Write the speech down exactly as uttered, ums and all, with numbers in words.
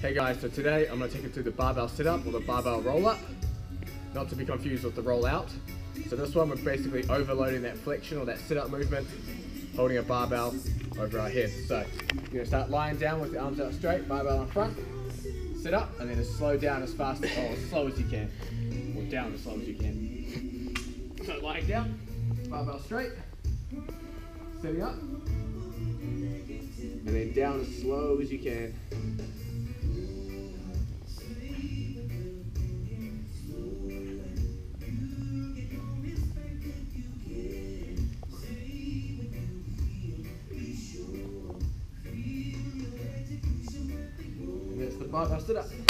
Hey guys, so today I'm going to take you through the barbell sit-up or the barbell roll-up, not to be confused with the roll-out. So this one we're basically overloading that flexion or that sit-up movement, holding a barbell over our head. So you're going to start lying down with the arms out straight, barbell in front, sit up, and then just slow down as fast as, or as slow as you can, or down as slow as you can. So lying down, barbell straight, sitting up, and then down as slow as you can. And that's the barbell sit up.